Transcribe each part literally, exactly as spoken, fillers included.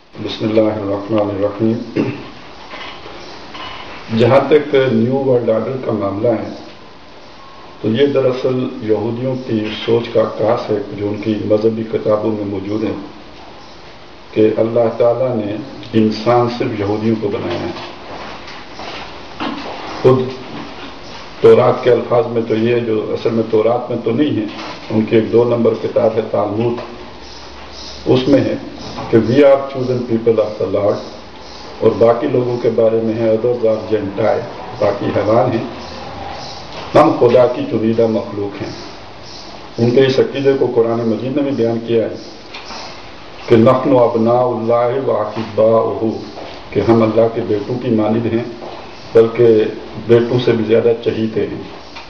بسم اللہ الرحمن الرحیم۔ جہاں تک نیو ورلڈ آرڈر کا معاملہ ہے تو یہ دراصل یہودیوں کی سوچ کا عکاس ہے جو ان کی مذہبی کتابوں میں موجود ہے کہ اللہ تعالیٰ نے انسان صرف یہودیوں کو بنایا ہے۔ خود تورات کے الفاظ میں تو یہ جو اصل میں تورات میں تو نہیں ہے، ان کی ایک دو نمبر کتاب ہے تالمود، اس میں ہے کہ we are chosen people of the lord, اور باقی لوگوں کے بارے میں ہے ادرز آر جینٹائل، باقی حیوان ہیں، ہم خدا کی چنیدہ مخلوق ہیں۔ ان کے اس عقیدے کو قرآن مجید نے بھی بیان کیا ہے کہ نحن ابناء اللہ و احباؤہ، کہ ہم اللہ کے بیٹوں کی مانند ہیں، بلکہ بیٹوں سے بھی زیادہ چہیتے ہیں۔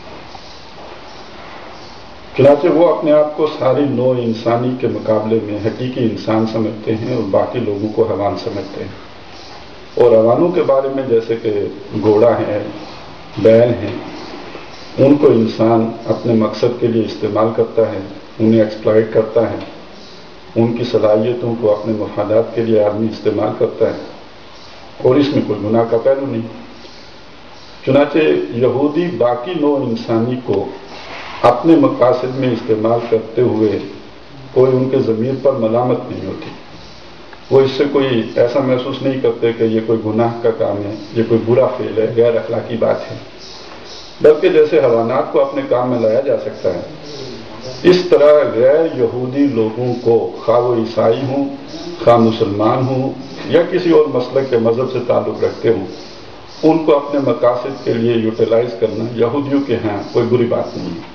چنانچہ وہ اپنے آپ کو ساری نوع انسانی کے مقابلے میں حقیقی انسان سمجھتے ہیں اور باقی لوگوں کو حیوان سمجھتے ہیں۔ اور حیوانوں کے بارے میں جیسے کہ گھوڑا ہے، بیل ہیں، ان کو انسان اپنے مقصد کے لیے استعمال کرتا ہے، انہیں ایکسپلائٹ کرتا ہے، ان کی صلاحیتوں کو اپنے مفادات کے لیے آدمی استعمال کرتا ہے، اور اس میں کوئی گناہ کا پہلو نہیں۔ چنانچہ یہودی باقی نوع انسانی کو اپنے مقاصد میں استعمال کرتے ہوئے کوئی ان کے ضمیر پر ملامت نہیں ہوتی، وہ اس سے کوئی ایسا محسوس نہیں کرتے کہ یہ کوئی گناہ کا کام ہے، یہ کوئی برا فعل ہے، غیر اخلاقی بات ہے، بلکہ جیسے حیوانات کو اپنے کام میں لایا جا سکتا ہے، اس طرح غیر یہودی لوگوں کو، خواہ وہ عیسائی ہوں، خواہ مسلمان ہوں، یا کسی اور مسلک کے مذہب سے تعلق رکھتے ہوں، ان کو اپنے مقاصد کے لیے یوٹیلائز کرنا یہودیوں کے ہاں کوئی بری بات نہیں ہے۔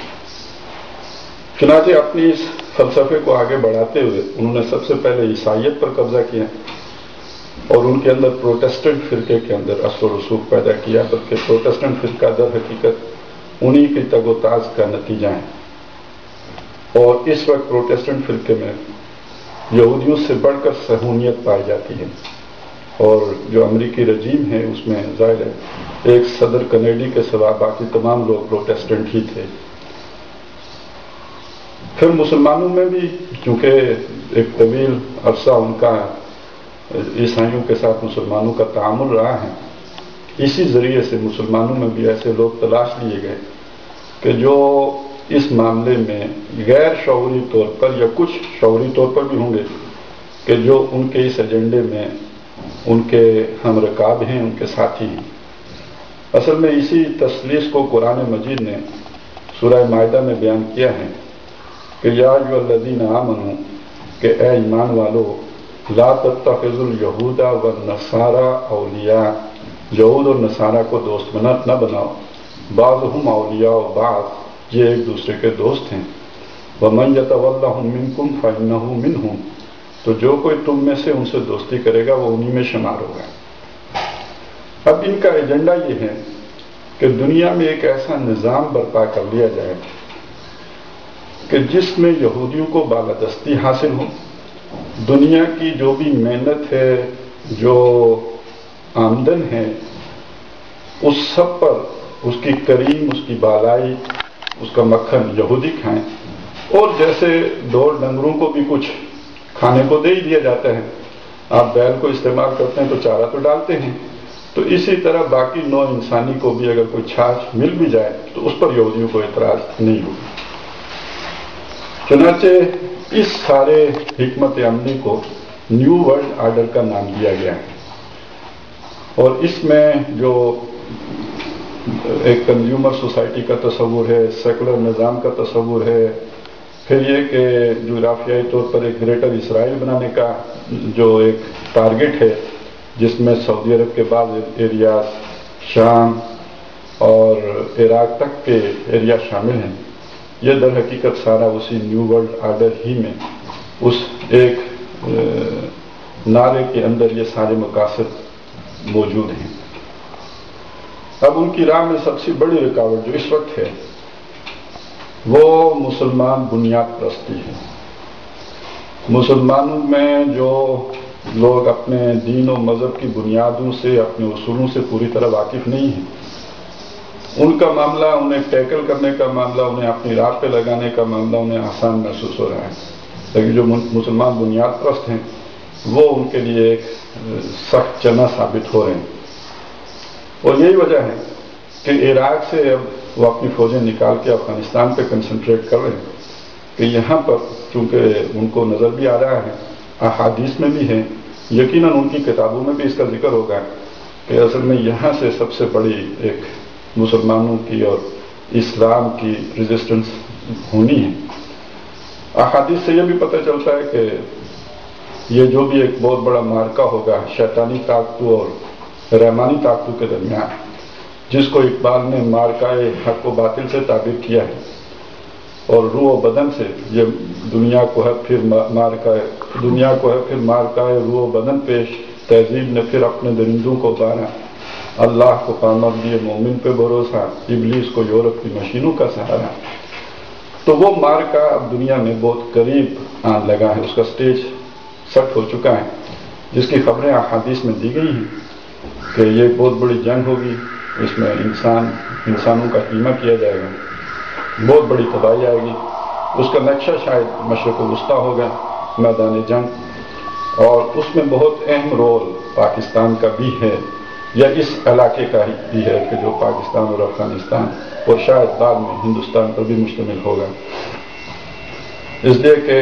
چنانچہ اپنی اس فلسفے کو آگے بڑھاتے ہوئے انہوں نے سب سے پہلے عیسائیت پر قبضہ کیا اور ان کے اندر پروٹسٹنٹ فرقے کے اندر اثر و رسوخ پیدا کیا، بلکہ پروٹسٹنٹ فرقہ در حقیقت انہی کی تگ و تاز کا نتیجہ ہے، اور اس وقت پروٹسٹنٹ فرقے میں یہودیوں سے بڑھ کر صہیونیت پائی جاتی ہے، اور جو امریکی رجیم ہے اس میں ظاہر ہے ایک صدر کینیڈی کے سوا باقی تمام لوگ پروٹسٹنٹ ہی تھے۔ پھر مسلمانوں میں بھی چونکہ ایک طویل عرصہ ان کا عیسائیوں کے ساتھ مسلمانوں کا تعامل رہا ہے، اسی ذریعے سے مسلمانوں میں بھی ایسے لوگ تلاش لیے گئے کہ جو اس معاملے میں غیر شعوری طور پر یا کچھ شعوری طور پر بھی ہوں گے کہ جو ان کے اس ایجنڈے میں ان کے ہم رکاب ہیں، ان کے ساتھی ہیں۔ اصل میں اسی تثلیث کو قرآن مجید نے سورہ مائدہ میں بیان کیا ہے کہ یا ایھا الذین آمنوا، کہ اے ایمان والو، لا تتخذوا الیہود والنصارى اولیاء، یہود اور نصارہ کو دوست بنا نہ بناؤ، بعضهم اولیاء بعض، یہ ایک دوسرے کے دوست ہیں، ومن یتولھم منکم فانہ منہم، تو جو کوئی تم میں سے ان سے دوستی کرے گا وہ انہی میں شمار ہوگا۔ اب ان کا ایجنڈا یہ ہے کہ دنیا میں ایک ایسا نظام برپا کر لیا جائے کہ جس میں یہودیوں کو بالادستی حاصل ہو، دنیا کی جو بھی محنت ہے، جو آمدن ہے، اس سب پر اس کی کریم، اس کی بالائی، اس کا مکھن یہودی کھائیں، اور جیسے دو ڈنگروں کو بھی کچھ کھانے کو دے ہی دیا جاتا ہے، آپ بیل کو استعمال کرتے ہیں تو چارہ تو ڈالتے ہیں، تو اسی طرح باقی نوع انسانی کو بھی اگر کوئی چھاچھ مل بھی جائے تو اس پر یہودیوں کو اعتراض نہیں ہوگا۔ چنانچہ اس سارے حکمت عملی کو نیو ورلڈ آرڈر کا نام دیا گیا ہے، اور اس میں جو ایک کنزیومر سوسائٹی کا تصور ہے، سیکولر نظام کا تصور ہے، پھر یہ کہ جغرافیائی طور پر ایک گریٹر اسرائیل بنانے کا جو ایک ٹارگٹ ہے، جس میں سعودی عرب کے بعض ایریاز، شام اور عراق تک کے ایریا شامل ہیں، یہ در حقیقت سارا اسی نیو ورلڈ آرڈر ہی میں اس ایک نعرے کے اندر یہ سارے مقاصد موجود ہیں۔ اب ان کی راہ میں سب سے بڑی رکاوٹ جو اس وقت ہے وہ مسلمان بنیاد پرستی ہے۔ مسلمانوں میں جو لوگ اپنے دین و مذہب کی بنیادوں سے، اپنے اصولوں سے پوری طرح واقف نہیں ہیں، ان کا معاملہ، انہیں ٹیکل کرنے کا معاملہ، انہیں اپنی راہ پہ لگانے کا معاملہ انہیں آسان محسوس ہو رہا ہے، لیکن جو مسلمان بنیاد پرست ہیں وہ ان کے لیے ایک سخت چنا ثابت ہو رہے ہیں. اور یہی وجہ ہے کہ عراق سے اب وہ اپنی فوجیں نکال کے افغانستان پہ کنسنٹریٹ کر رہے ہیں کہ یہاں پر چونکہ ان کو نظر بھی آ رہا ہے، احادیث میں بھی ہے، یقیناً ان کی کتابوں میں بھی اس کا ذکر ہوگا کہ اصل میں یہاں سے سب سے بڑی ایک مسلمانوں کی اور اسلام کی ریزسٹنس ہونی ہے. احادیث سے یہ بھی پتہ چلتا ہے کہ یہ جو بھی ایک بہت بڑا معرکہ ہوگا شیطانی طاقتوں اور رحمانی طاقتوں کے درمیان، جس کو اقبال نے معرکہ حق و باطل سے تعبیر کیا ہے، اور روح و بدن سے یہ دنیا کو ہے پھر معرکہ دنیا کو ہے پھر معرکہ روح و بدن پیش، تہذیب نے پھر اپنے درندوں کو اتارا، اللہ کو کامر دیے مومن پہ بھروسہ، ابلیس کو یورپ کی مشینوں کا سہارا. تو وہ معرکہ اب دنیا میں بہت قریب آن لگا ہے، اس کا سٹیج سیٹ ہو چکا ہے، جس کی خبریں احادیث میں دی گئی ہیں کہ یہ بہت بڑی جنگ ہوگی، اس میں انسان انسانوں کا قیمہ کیا جائے گا، بہت بڑی تباہی آئے گی. اس کا نقشہ شاید مشرق وسطیٰ ہوگا، میدان جنگ، اور اس میں بہت اہم رول پاکستان کا بھی ہے، یا اس علاقے کا بھی ہے کہ جو پاکستان اور افغانستان اور شاید بعد میں ہندوستان پر بھی مشتمل ہوگا. اس لیے کہ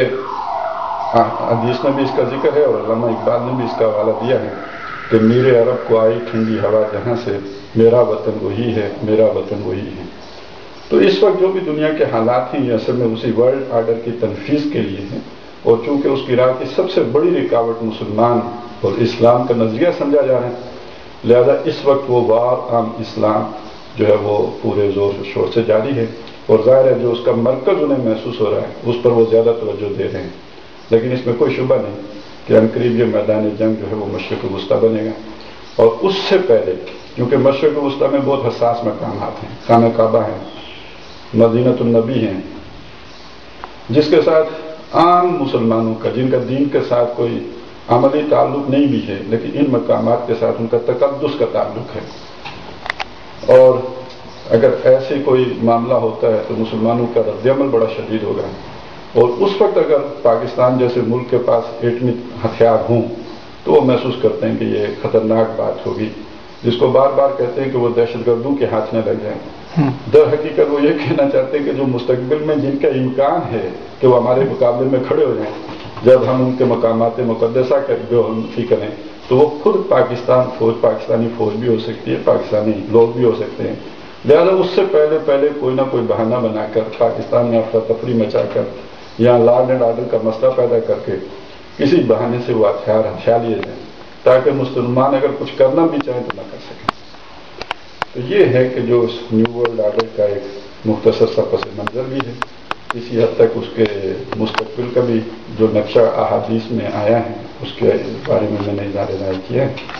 حدیث میں بھی اس کا ذکر ہے اور علامہ اقبال نے بھی اس کا حوالہ دیا ہے کہ میر عرب کو آئی ٹھنڈی ہوا جہاں سے، میرا وطن وہی ہے، میرا وطن وہی ہے. تو اس وقت جو بھی دنیا کے حالات ہیں یہ اصل میں اسی ورلڈ آرڈر کی تنفیذ کے لیے ہیں، اور چونکہ اس کی راہ کی سب سے بڑی رکاوٹ مسلمان اور اسلام کا نظریہ سمجھا جا رہا ہے، لہذا اس وقت وہ وار عام اسلام جو ہے وہ پورے زور و شور سے جاری ہے. اور ظاہر ہے جو اس کا مرکز انہیں محسوس ہو رہا ہے اس پر وہ زیادہ توجہ دے رہے ہیں. لیکن اس میں کوئی شبہ نہیں کہ عنقریب یہ میدان جنگ جو ہے وہ مشرق وسطیٰ بنے گا. اور اس سے پہلے کیونکہ مشرق وسطیٰ میں بہت حساس مقامات ہیں، خانہ کعبہ ہے، مدینۃ النبی ہیں، جس کے ساتھ عام مسلمانوں کا، جن کا دین کے ساتھ کوئی عملی تعلق نہیں بھی ہے، لیکن ان مقامات کے ساتھ ان کا تقدس کا تعلق ہے. اور اگر ایسے کوئی معاملہ ہوتا ہے تو مسلمانوں کا رد عمل بڑا شدید ہوگا. اور اس وقت اگر پاکستان جیسے ملک کے پاس ایٹمی ہتھیار ہوں تو وہ محسوس کرتے ہیں کہ یہ خطرناک بات ہوگی، جس کو بار بار کہتے ہیں کہ وہ دہشت گردوں کے ہاتھ میں لگ جائیں. در حقیقت وہ یہ کہنا چاہتے ہیں کہ جو مستقبل میں جن کا امکان ہے کہ وہ ہمارے مقابلے میں کھڑے ہو جائیں، جب ہم ان کے مقامات مقدسہ بے حرمتی کریں تو وہ خود پاکستان فوج، پاکستانی فوج بھی ہو سکتی ہے، پاکستانی لوگ بھی ہو سکتے ہیں. لہذا اس سے پہلے پہلے کوئی نہ کوئی بہانہ بنا کر پاکستان میں افراتفری مچا کر یا لا اینڈ آرڈر کا مسئلہ پیدا کر کے کسی بہانے سے وہ ہتھیار ہتھیار لیے جائیں تاکہ مسلمان اگر کچھ کرنا بھی چاہیں تو نہ کر سکیں. تو یہ ہے کہ جو اس نیو ورلڈ آرڈر کا ایک مختصر سا پس منظر بھی ہے، کسی حد تک اس کے مستقبل کا بھی جو نقشہ احادیث میں آیا ہے اس کے بارے میں میں نے اظہار رائے کیا ہے.